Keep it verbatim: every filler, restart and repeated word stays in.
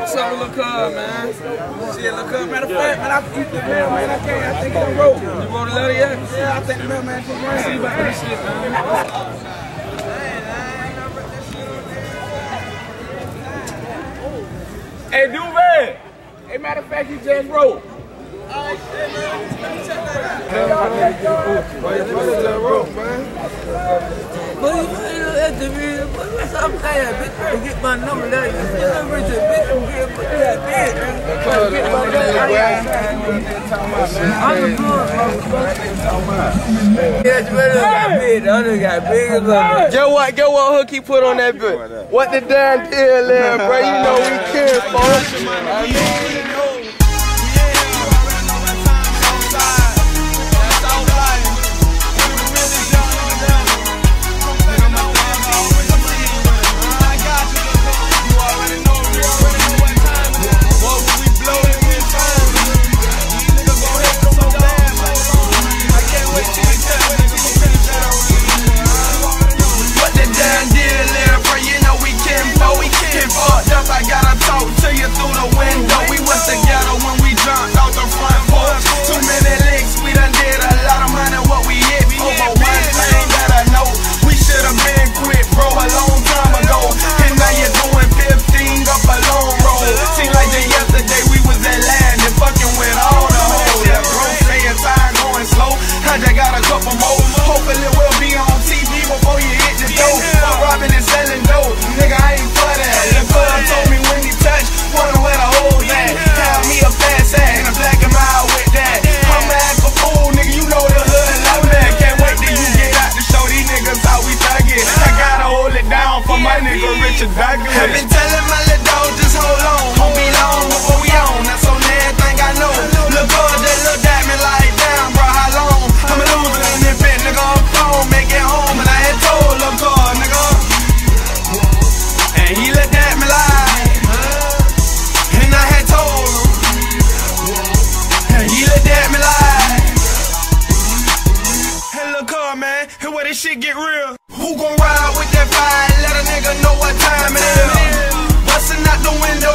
What's up with Lil' Cub, man? Shit, Lil' Cub, matter of fact, man, I eat the mail, man. I can't, I think I wrote. You wrote a letter yet? Yeah, I think the mailman just ran. See about this shit, man. Hey, Duvet! Hey, matter of fact, he just wrote. Alright, hey, man, let me check that out. Hey, just wrote, man. But you know, that's the reason. What's up, man? Bitch, try to get my number there. You see that bitch, bitch, I'm getting put that bitch. Try to get my number there. I'm the blood, motherfucker. Yeah, you better got big. The other got big as well. Get what, get what hook he put on that bitch. What the damn deal there, bro? You know we care, folks. I mean, I gotta talk to you through the window. We was together when we jumped out the front porch. Too many licks, we done did a lot of money. What we hit for, but one thing that I know, we should've been quit, bro, a long time ago. And now you're doing fifteen up a long road. Seems like just yesterday we was in land and fucking with all the hoes. That bro saying time going slow. I just got a couple more. Hopefully we'll be on T V before you hit the door. For robbing and selling dope, nigga, I ain't for that. The club told me when he touch, wonder where the hoes at. Have me a fast ass and a black and mild with that. I'ma act a fool, nigga, you know the hood love that. Can't wait till you get out to show these niggas how we thug it. I gotta hold it down for my nigga Richard Douglas. I've been telling my little dog just hold on, won't be long before we on. That's on everything I know. Look good, just look at me like damn, bro, how long? I'm a loser in this bitch, nigga, I'm phone, make it home, and I had told look good, nigga. And he looked at me like, and I had told him, and he looked at me like, hey, look up, man, here where this shit get real. Who gon' ride with that fire? Let a nigga know what time it is. Bustin' out the window.